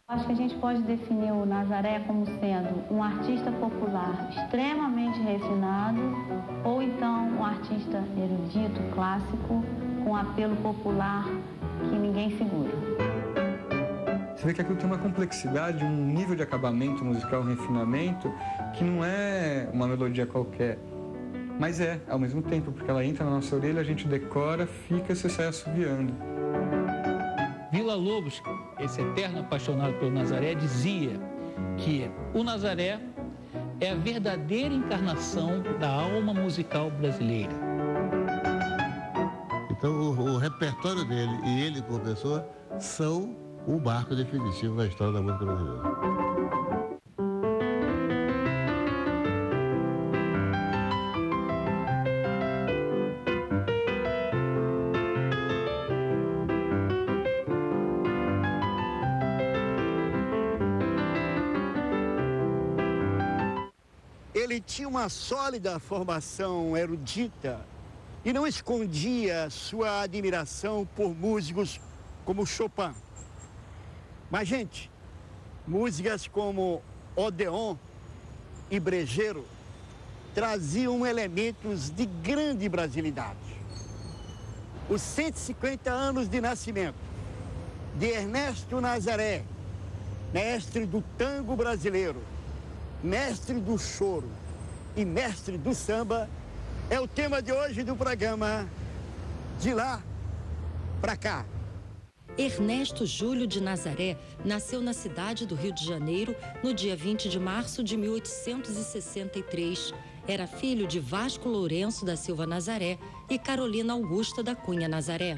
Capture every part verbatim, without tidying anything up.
Acho que a gente pode definir o Nazaré como sendo um artista popular extremamente refinado ou então um artista erudito, clássico, com apelo popular que ninguém segura. Você vê que aquilo tem uma complexidade, um nível de acabamento musical, um refinamento, que não é uma melodia qualquer, mas é, ao mesmo tempo, porque ela entra na nossa orelha, a gente decora, fica e você sai assoviando. Villa-Lobos, esse eterno apaixonado pelo Nazaré, dizia que o Nazaré é a verdadeira encarnação da alma musical brasileira. Então, o, o repertório dele e ele como pessoa são o marco definitivo na história da música brasileira. Ele tinha uma sólida formação erudita e não escondia sua admiração por músicos como Chopin. Mas, gente, músicas como Odeon e Brejeiro traziam elementos de grande brasilidade. Os cento e cinquenta anos de nascimento de Ernesto Nazaré, mestre do tango brasileiro, mestre do choro e mestre do samba, é o tema de hoje do programa De Lá Pra Cá. Ernesto Júlio de Nazaré nasceu na cidade do Rio de Janeiro no dia vinte de março de mil oitocentos e sessenta e três. Era filho de Vasco Lourenço da Silva Nazaré e Carolina Augusta da Cunha Nazaré.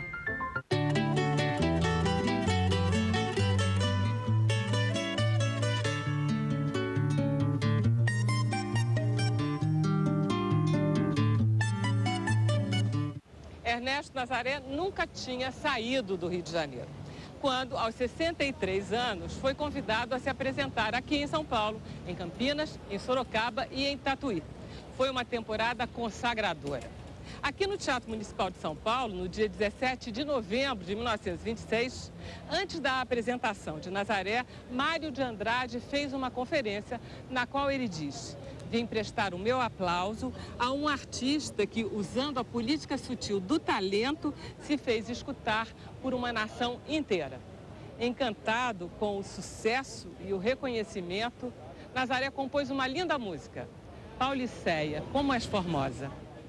Ernesto Nazaré nunca tinha saído do Rio de Janeiro, quando, aos sessenta e três anos, foi convidado a se apresentar aqui em São Paulo, em Campinas, em Sorocaba e em Tatuí. Foi uma temporada consagradora. Aqui no Teatro Municipal de São Paulo, no dia dezessete de novembro de mil novecentos e vinte e seis, antes da apresentação de Nazaré, Mário de Andrade fez uma conferência na qual ele diz: vim prestar o meu aplauso a um artista que, usando a política sutil do talento, se fez escutar por uma nação inteira. Encantado com o sucesso e o reconhecimento, Nazaré compôs uma linda música, Pauliceia, como és formosa.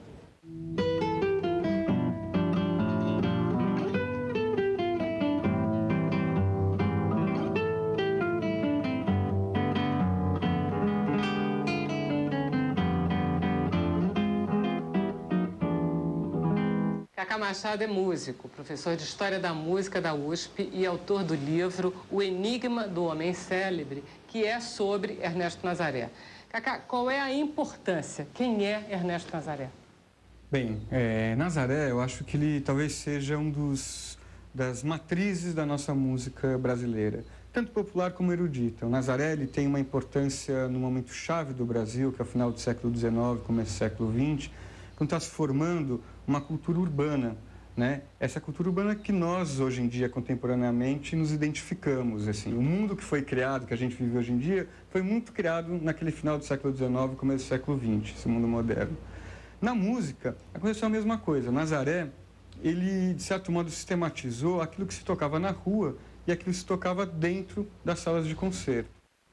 Cacá Machado é músico, professor de História da Música da U S P e autor do livro O Enigma do Homem Célebre, que é sobre Ernesto Nazaré. Cacá, qual é a importância? Quem é Ernesto Nazaré? Bem, é, Nazaré, eu acho que ele talvez seja um dos das matrizes da nossa música brasileira, tanto popular como erudita. O Nazaré ele tem uma importância no momento chave do Brasil, que é o final do século dezenove, começo do século vinte, quando está se formando uma cultura urbana, né? Essa cultura urbana que nós, hoje em dia, contemporaneamente, nos identificamos. Assim. O mundo que foi criado, que a gente vive hoje em dia, foi muito criado naquele final do século dezenove, começo do século vinte, esse mundo moderno. Na música, aconteceu a mesma coisa. Nazaré, ele, de certo modo, sistematizou aquilo que se tocava na rua e aquilo que se tocava dentro das salas de concerto.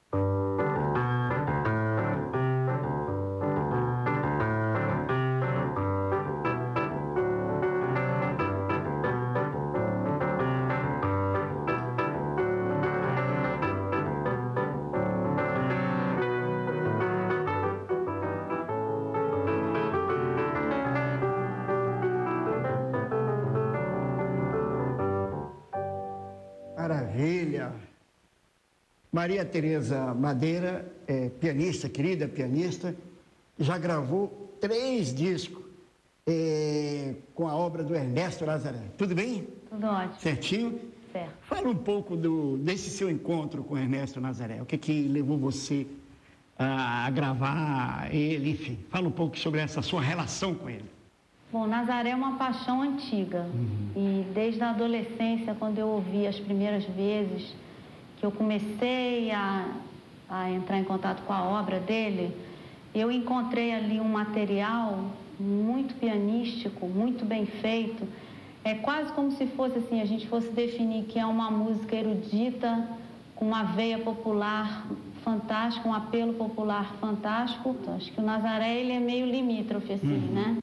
Maravilha! Maria Tereza Madeira é pianista, querida pianista, já gravou três discos é, com a obra do Ernesto Nazaré. Tudo bem? Tudo ótimo. Certinho? Certo. Fala um pouco do, desse seu encontro com o Ernesto Nazaré. O que que levou você a gravar ele, enfim. Fala um pouco sobre essa sua relação com ele. Bom, Nazaré é uma paixão antiga. Uhum. E desde a adolescência, quando eu ouvi as primeiras vezes, que eu comecei a, a entrar em contato com a obra dele, eu encontrei ali um material muito pianístico, muito bem feito. É quase como se fosse assim, a gente fosse definir que é uma música erudita, com uma veia popular fantástica, um apelo popular fantástico. Então, acho que o Nazaré, ele é meio limítrofe, assim, uhum. né?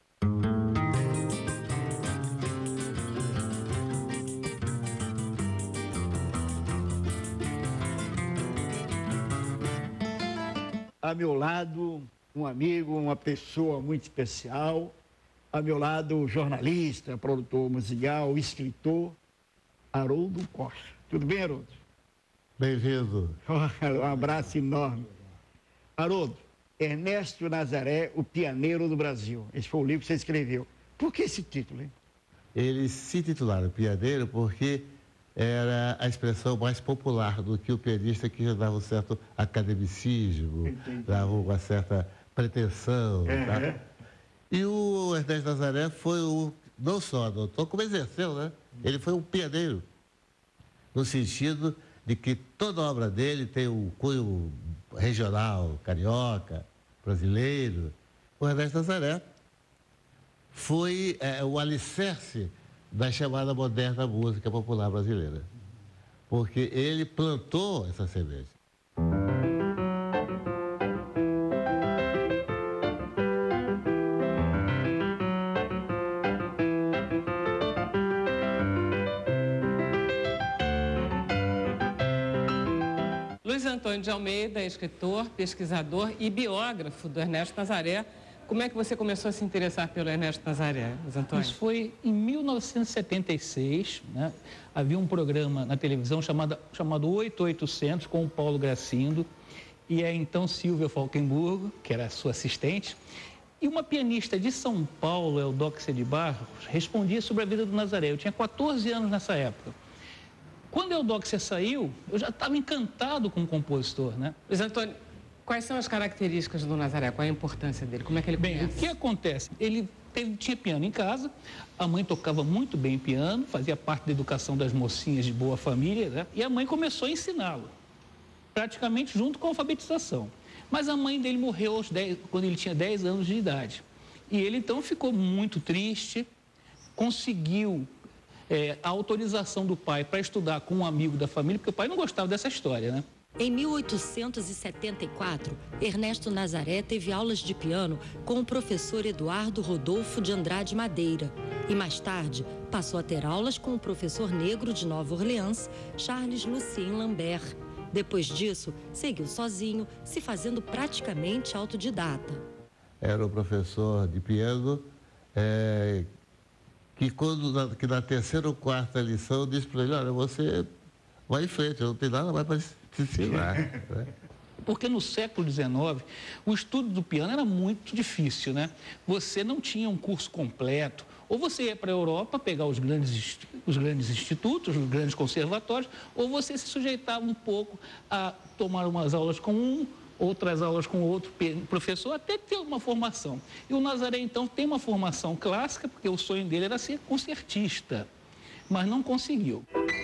A meu lado, um amigo, uma pessoa muito especial. A meu lado, jornalista, produtor musical, escritor, Haroldo Costa. Tudo bem, Haroldo? Bem-vindo. Um abraço enorme. Haroldo, Ernesto Nazaré, o Pianeiro do Brasil. Esse foi o livro que você escreveu. Por que esse título, hein? Eles se titularam Pianeiro porque era a expressão mais popular do que o pianista, que dava um certo academicismo, Entendi. dava uma certa pretensão. Uhum. Tá? E o Ernesto Nazaré foi o, não só doutor, como exerceu, né? Ele foi um pianeiro, no sentido de que toda obra dele tem o cunho regional, carioca, brasileiro. O Ernesto Nazaré foi é, o alicerce da chamada moderna música popular brasileira, porque ele plantou essa semente. Luiz Antônio de Almeida é escritor, pesquisador e biógrafo do Ernesto Nazaré. Como é que você começou a se interessar pelo Ernesto Nazaré, Luiz Antônio? Isso foi em mil novecentos e setenta e seis, né? Havia um programa na televisão chamado, chamado oito mil e oitocentos, com o Paulo Gracindo, e a então Silvia Falkenburgo, que era sua assistente, e uma pianista de São Paulo, Eudóxia de Barros, respondia sobre a vida do Nazaré. Eu tinha quatorze anos nessa época. Quando a Eudóxia saiu, eu já estava encantado com o compositor, né? Luiz Antônio, quais são as características do Nazaré? Qual é a importância dele? Como é que ele Bem, conhece? o que acontece? Ele teve, tinha piano em casa, a mãe tocava muito bem piano, fazia parte da educação das mocinhas de boa família, né? E a mãe começou a ensiná-lo, praticamente junto com a alfabetização. Mas a mãe dele morreu aos dez, quando ele tinha dez anos de idade. E ele, então, ficou muito triste, conseguiu é, a autorização do pai para estudar com um amigo da família, porque o pai não gostava dessa história, né? Em mil oitocentos e setenta e quatro, Ernesto Nazaré teve aulas de piano com o professor Eduardo Rodolfo de Andrade Madeira. E mais tarde, passou a ter aulas com o professor negro de Nova Orleans, Charles Lucien Lambert. Depois disso, seguiu sozinho, se fazendo praticamente autodidata. Era um professor de piano é, que, quando, na, que na terceira ou quarta lição disse para ele: olha, você vai em frente, eu não tenho nada mais para te ensinar. Né? Porque no século dezenove, o estudo do piano era muito difícil, né? Você não tinha um curso completo. Ou você ia para a Europa pegar os grandes, os grandes institutos, os grandes conservatórios, ou você se sujeitava um pouco a tomar umas aulas com um, outras aulas com outro professor, até ter uma formação. E o Nazaré, então, tem uma formação clássica, porque o sonho dele era ser concertista, mas não conseguiu.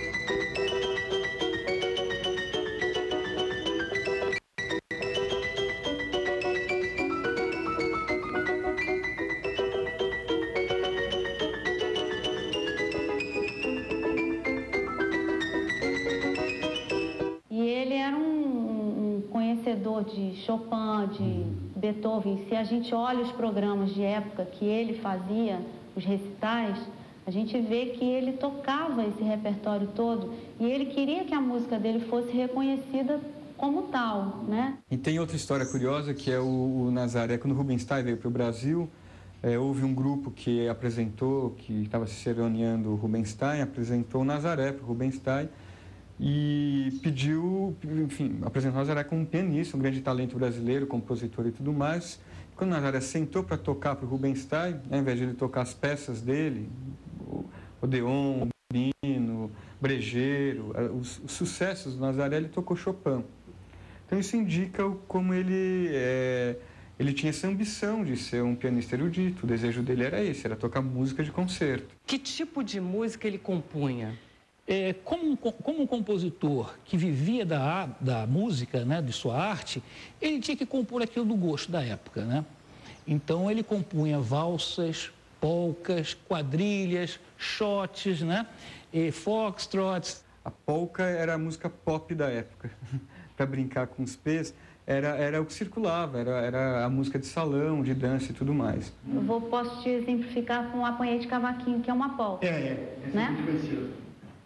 De Chopin, de Beethoven. Se a gente olha os programas de época que ele fazia, os recitais, a gente vê que ele tocava esse repertório todo e ele queria que a música dele fosse reconhecida como tal, né? E tem outra história curiosa, que é o, o Nazaré. Quando o Rubinstein veio para o Brasil, é, houve um grupo que apresentou, que estava se cerimoniando o Rubinstein, apresentou o Nazaré para o Rubinstein, e pediu, enfim, apresentou o Nazaré como um pianista, um grande talento brasileiro, compositor e tudo mais. Quando o Nazaré sentou para tocar para o Rubinstein, ao invés de ele tocar as peças dele, o Odeon, o Bino, Brejeiro, os, os sucessos do Nazaré, ele tocou Chopin. Então isso indica como ele, é, ele tinha essa ambição de ser um pianista erudito. O desejo dele era esse, era tocar música de concerto. Que tipo de música ele compunha? é, como, como um compositor que vivia da, da música, né, de sua arte, ele tinha que compor aquilo do gosto da época, né? Então, ele compunha valsas, polcas, quadrilhas, shots, né? E foxtrots. A polca era a música pop da época. Para brincar com os pés, era, era o que circulava, era, era a música de salão, de dança e tudo mais. Eu vou, posso te exemplificar com o apanhei de cavaquinho, que é uma polca. É, é. Essa né? é muito conhecida.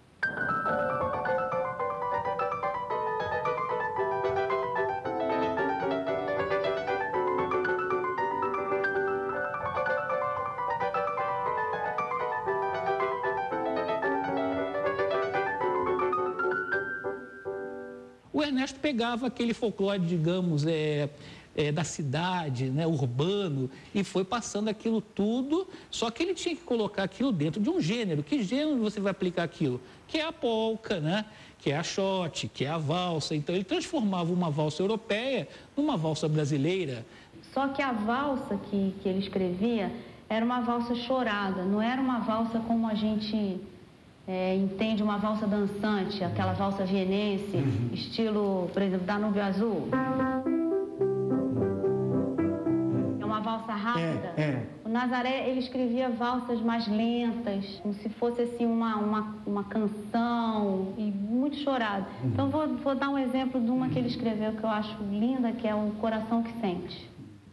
O Ernesto pegava aquele folclore, digamos, é, é, da cidade, né, urbano, e foi passando aquilo tudo, só que ele tinha que colocar aquilo dentro de um gênero. Que gênero você vai aplicar aquilo? Que é a polca, né? Que é a shot, que é a valsa. Então, ele transformava uma valsa europeia numa valsa brasileira. Só que a valsa que, que ele escrevia era uma valsa chorada, não era uma valsa como a gente... É, entende uma valsa dançante, aquela valsa vienense, uhum. estilo, por exemplo, Danúbio Azul. É uma valsa rápida. É, é. O Nazaré, ele escrevia valsas mais lentas, como se fosse assim uma, uma, uma canção, e muito chorado. Uhum. Então, vou, vou dar um exemplo de uma que ele escreveu que eu acho linda, que é o Coração que Sente.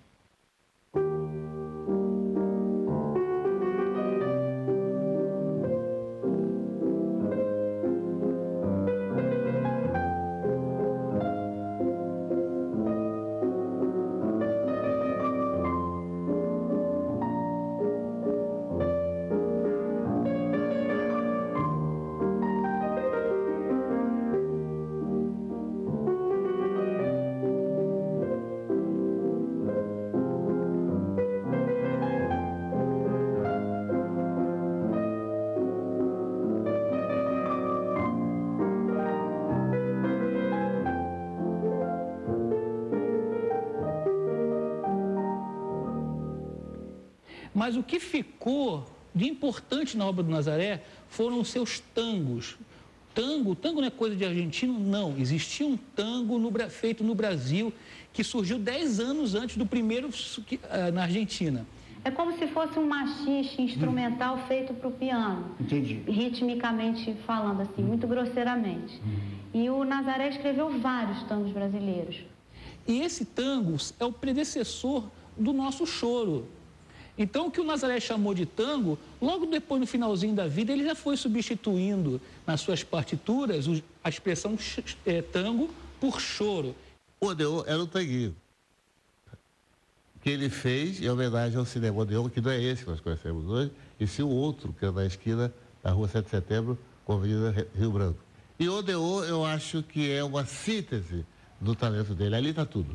Mas o que ficou de importante na obra do Nazaré foram os seus tangos. Tango, tango não é coisa de argentino, não. Existia um tango no, feito no Brasil que surgiu dez anos antes do primeiro na Argentina. É como se fosse um machixe instrumental hum. feito para o piano. Entendi. Ritmicamente falando, assim, muito grosseiramente. Hum. E o Nazaré escreveu vários tangos brasileiros. E esse tango é o predecessor do nosso choro. Então, o que o Nazaré chamou de tango, logo depois, no finalzinho da vida, ele já foi substituindo nas suas partituras a expressão é, tango por choro. O Odeon era um tanguinho que ele fez em homenagem ao cinema Odeon, que não é esse que nós conhecemos hoje, e sim o outro, que é na esquina da Rua sete de Setembro, com a Avenida Rio Branco. E o Odeon, eu acho que é uma síntese do talento dele. Ali está tudo.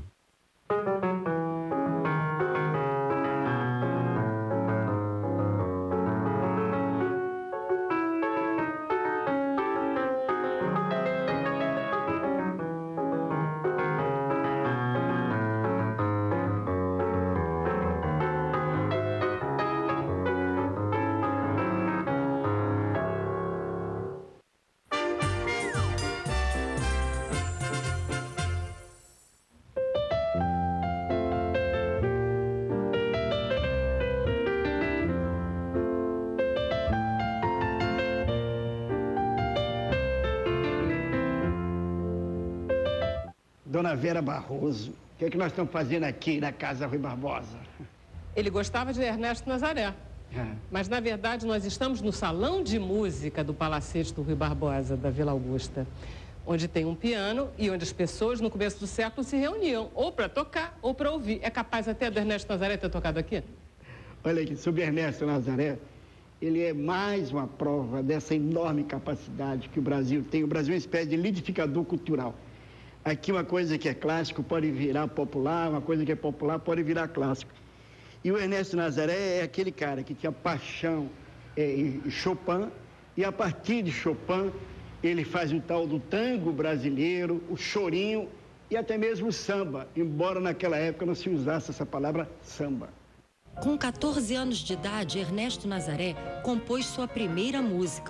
Dona Vera Barroso, o que é que nós estamos fazendo aqui na Casa Rui Barbosa? Ele gostava de Ernesto Nazaré. É. Mas, na verdade, nós estamos no Salão de Música do Palacete do Rui Barbosa, da Vila Augusta, onde tem um piano e onde as pessoas, no começo do século, se reuniam, ou para tocar ou para ouvir. É capaz até do Ernesto Nazaré ter tocado aqui? Olha aqui, sobre Ernesto Nazaré, ele é mais uma prova dessa enorme capacidade que o Brasil tem. O Brasil é uma espécie de liquidificador cultural. Aqui uma coisa que é clássico pode virar popular, uma coisa que é popular pode virar clássico. E o Ernesto Nazaré é aquele cara que tinha paixão é, em Chopin, e a partir de Chopin ele faz o tal do tango brasileiro, o chorinho e até mesmo o samba, embora naquela época não se usasse essa palavra samba. Com quatorze anos de idade, Ernesto Nazaré compôs sua primeira música.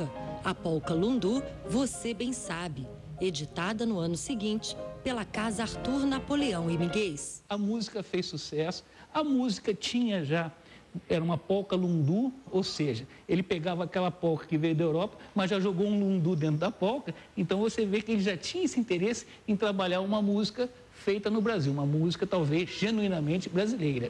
a polca Lundu, Você Bem Sabe, editada no ano seguinte pela Casa Arthur Napoleão e Miguez. A música fez sucesso, a música tinha já, era uma polca lundu, ou seja, ele pegava aquela polca que veio da Europa, mas já jogou um lundu dentro da polca, então você vê que ele já tinha esse interesse em trabalhar uma música feita no Brasil, uma música talvez genuinamente brasileira.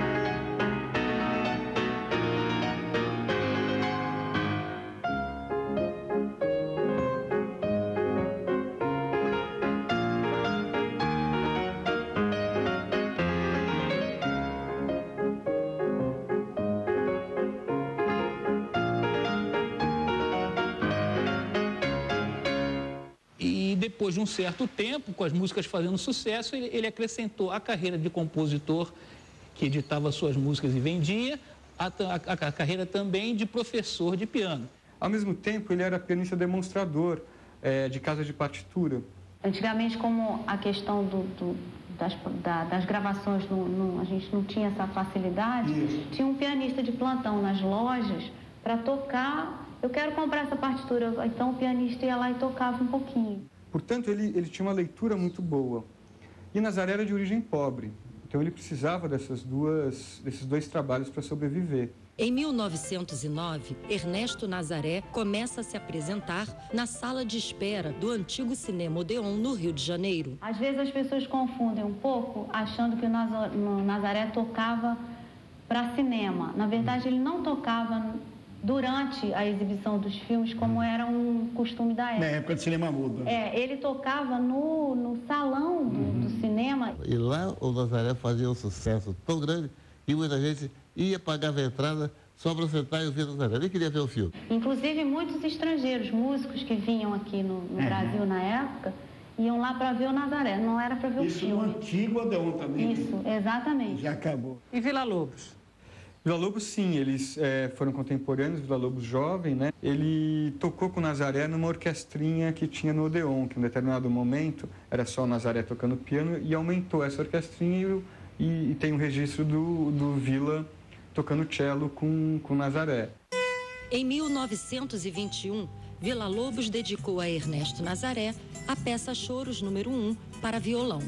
Depois de um certo tempo, com as músicas fazendo sucesso, ele, ele acrescentou a carreira de compositor, que editava suas músicas e vendia, a, a, a carreira também de professor de piano. Ao mesmo tempo, ele era pianista demonstrador é, de casa de partitura. Antigamente, como a questão do, do, das, da, das gravações, não, não, a gente não tinha essa facilidade, Isso. tinha um pianista de plantão nas lojas para tocar. Eu quero comprar essa partitura, então o pianista ia lá e tocava um pouquinho. Portanto, ele, ele tinha uma leitura muito boa. E Nazaré era de origem pobre, então ele precisava dessas duas, desses dois trabalhos para sobreviver. Em mil novecentos e nove, Ernesto Nazaré começa a se apresentar na sala de espera do antigo Cinema Odeon, no Rio de Janeiro. Às vezes as pessoas confundem um pouco, achando que o Nazaré tocava para cinema. Na verdade, ele não tocava durante a exibição dos filmes, como era um costume da época. Na época de cinema mudo. É, ele tocava no, no salão do, uhum. do cinema. E lá o Nazaré fazia um sucesso tão grande que muita gente ia pagar a entrada só para sentar e ouvir o Nazaré. Nem queria ver o filme. Inclusive, muitos estrangeiros, músicos que vinham aqui no, no uhum. Brasil na época, iam lá para ver o Nazaré, não era para ver Isso o filme. Isso no antigo Odeon também. Isso, exatamente. Já acabou. E Villa-Lobos? Villa-Lobos, sim, eles é, foram contemporâneos, Villa-Lobos jovem, né? Ele tocou com o Nazaré numa orquestrinha que tinha no Odeon, que em um determinado momento era só o Nazaré tocando piano, e aumentou essa orquestrinha e, e, e tem um registro do, do Villa tocando cello com, com o Nazaré. Em mil novecentos e vinte e um, Villa-Lobos dedicou a Ernesto Nazaré a peça Choros número um para violão.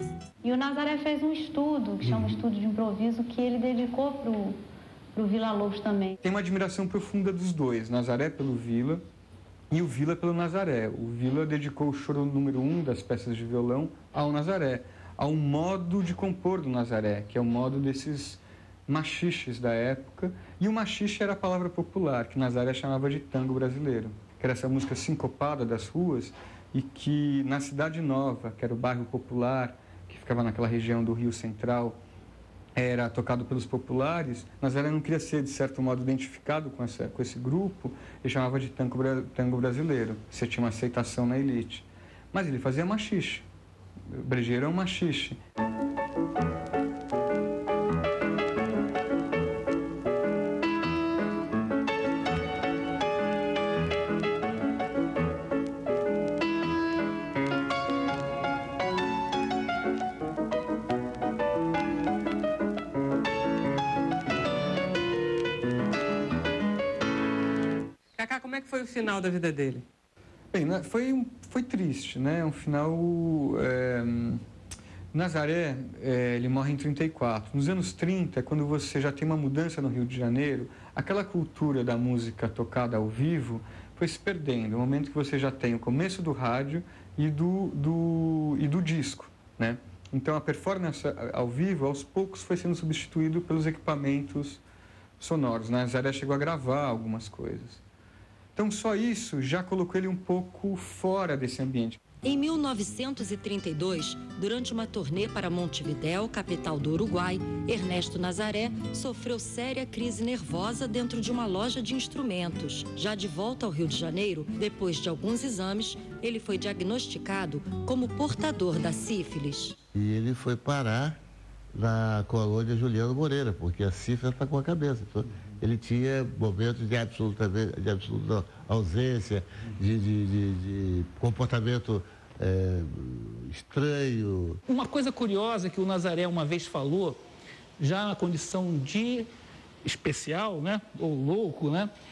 E o Nazaré fez um estudo, que chama Estudo de Improviso, que ele dedicou para o Villa-Lobos também. Tem uma admiração profunda dos dois, Nazaré pelo Villa e o Villa pelo Nazaré. O Villa dedicou o choro número um das peças de violão ao Nazaré, ao modo de compor do Nazaré, que é o modo desses machiches da época. E o machixe era a palavra popular, que Nazaré chamava de tango brasileiro, que era essa música sincopada das ruas e que na Cidade Nova, que era o bairro popular, que ficava naquela região do Rio Central, era tocado pelos populares. Nazaré não queria ser, de certo modo, identificado com, essa, com esse grupo, e chamava de tango, tango brasileiro. Você tinha uma aceitação na elite. Mas ele fazia machixe. O brejeiro é um machixe. Cacá, como é que foi o final da vida dele? Bem, foi, foi triste, né? Um final... É... Nazaré, é, ele morre em trinta e quatro. Nos anos trinta, quando você já tem uma mudança no Rio de Janeiro, aquela cultura da música tocada ao vivo foi se perdendo. No momento que você já tem o começo do rádio e do, do, e do disco, né? Então, a performance ao vivo, aos poucos, foi sendo substituído pelos equipamentos sonoros. Nazaré chegou a gravar algumas coisas. Então, só isso já colocou ele um pouco fora desse ambiente. Em mil novecentos e trinta e dois, durante uma turnê para Montevidéu, capital do Uruguai, Ernesto Nazaré sofreu séria crise nervosa dentro de uma loja de instrumentos. Já de volta ao Rio de Janeiro, depois de alguns exames, ele foi diagnosticado como portador da sífilis. E ele foi parar na colônia Juliano Moreira, porque a sífilis está com a cabeça. Então, ele tinha momentos de absoluta, de absoluta ausência, de, de, de, de comportamento é, estranho. Uma coisa curiosa que o Nazaré uma vez falou, já na condição de especial, né, ou louco, né,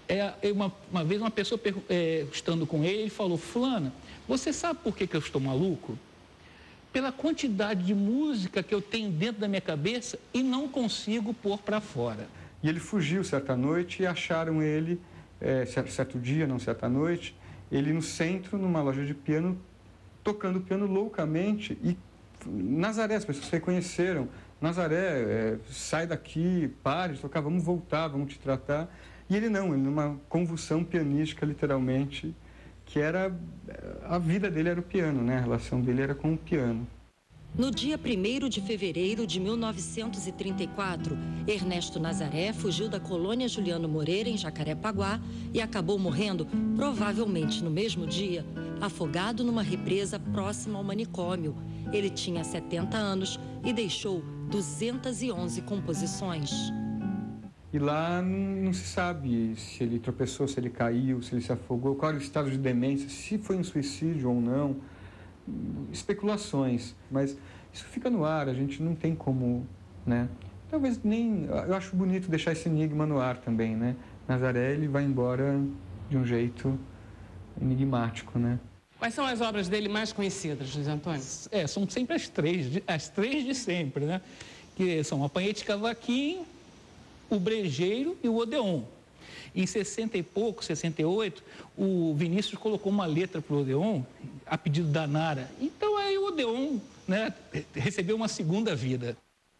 É, uma, uma vez uma pessoa, é, estando com ele, ele falou: fulana, você sabe por que, que eu estou maluco? Pela quantidade de música que eu tenho dentro da minha cabeça e não consigo pôr para fora. E ele fugiu certa noite e acharam ele, é, certo, certo dia, não certa noite, ele no centro, numa loja de piano, tocando piano loucamente. E Nazaré, as pessoas reconheceram: Nazaré, é, sai daqui, pare de tocar, vamos voltar, vamos te tratar. E ele não, ele numa convulsão pianística, literalmente, que era... a vida dele era o piano, né? A relação dele era com o piano. No dia primeiro de fevereiro de mil novecentos e trinta e quatro, Ernesto Nazaré fugiu da colônia Juliano Moreira, em Jacarepaguá, e acabou morrendo, provavelmente no mesmo dia, afogado numa represa próxima ao manicômio. Ele tinha setenta anos e deixou duzentas e onze composições. E lá não se sabe se ele tropeçou, se ele caiu, se ele se afogou, qual era o estado de demência, se foi um suicídio ou não. Especulações, mas isso fica no ar, a gente não tem como, né? Talvez nem... Eu acho bonito deixar esse enigma no ar também, né? Nazaré, ele vai embora de um jeito enigmático, né? Quais são as obras dele mais conhecidas, Luiz Antônio? É, são sempre as três, as três de sempre, né? Que são Apanhete Cavaquinho, o Brejeiro e o Odeon. Em sessenta e pouco, sessenta e oito, o Vinícius colocou uma letra para o Odeon, a pedido da Nara. Então aí o Odeon, né, recebeu uma segunda vida.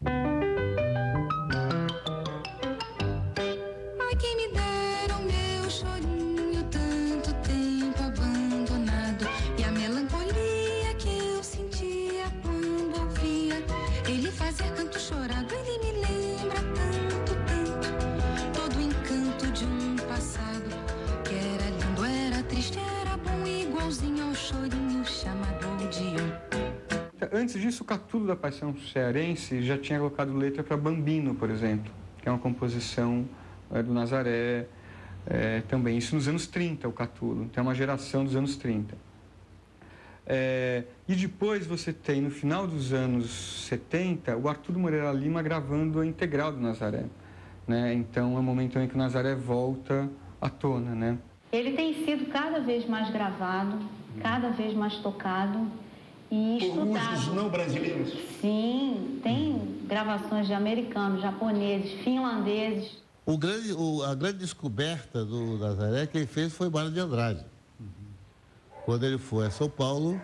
Ai, quem me dera o meu chorinho, tanto tempo abandonado, e a melancolia que eu sentia quando ouvia ele fazer canto chorado. Ele me lembra tanto, tanto, todo o encanto de um passado que era lindo, era triste, era bom, igualzinho ao chorinho chamado Odeon. Antes disso, o Catulo da Paixão Cearense já tinha colocado letra para Bambino, por exemplo, que é uma composição é, do Nazaré, é, também. Isso nos anos trinta, o Catulo. Então, é uma geração dos anos trinta. É, e depois você tem, no final dos anos setenta, o Arturo Moreira Lima gravando a integral do Nazaré, né? Então, é o momento em que o Nazaré volta à tona, né? Ele tem sido cada vez mais gravado, cada vez mais tocado e Por músicos estudado. não brasileiros? Sim, tem gravações de americanos, japoneses, finlandeses. O grande, o, a grande descoberta do Nazaré, quem fez foi Mário de Andrade. Quando ele foi a São Paulo,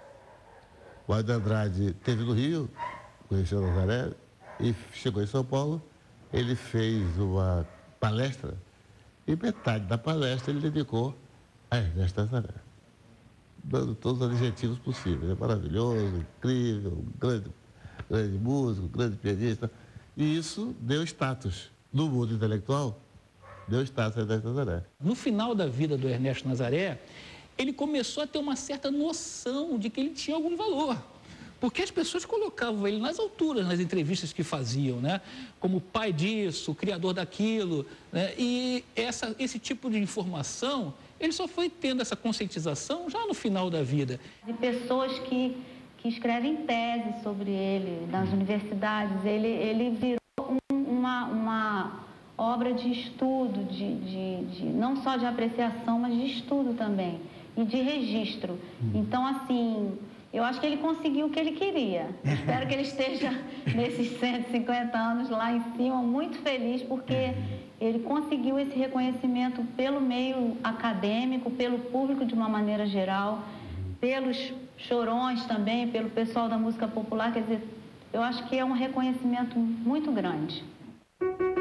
o Mário de Andrade esteve no Rio, conheceu o Nazaré, e chegou em São Paulo, ele fez uma palestra, e metade da palestra ele dedicou a Ernesto Nazaré, dando todos os adjetivos possíveis. É maravilhoso, incrível, grande, grande músico, grande pianista. E isso deu status no mundo intelectual, deu status a Ernesto Nazaré. No final da vida do Ernesto Nazaré, ele começou a ter uma certa noção de que ele tinha algum valor. Porque as pessoas colocavam ele nas alturas, nas entrevistas que faziam, né? Como o pai disso, o criador daquilo, né? E essa, esse tipo de informação, ele só foi tendo essa conscientização já no final da vida. De pessoas que, que escrevem teses sobre ele nas universidades, ele, ele virou um, uma, uma obra de estudo, de, de, de, não só de apreciação, mas de estudo também, e de registro. Então, assim... eu acho que ele conseguiu o que ele queria. Espero que ele esteja, nesses cento e cinquenta anos, lá em cima, muito feliz, porque ele conseguiu esse reconhecimento pelo meio acadêmico, pelo público de uma maneira geral, pelos chorões também, pelo pessoal da música popular. Quer dizer, eu acho que é um reconhecimento muito grande.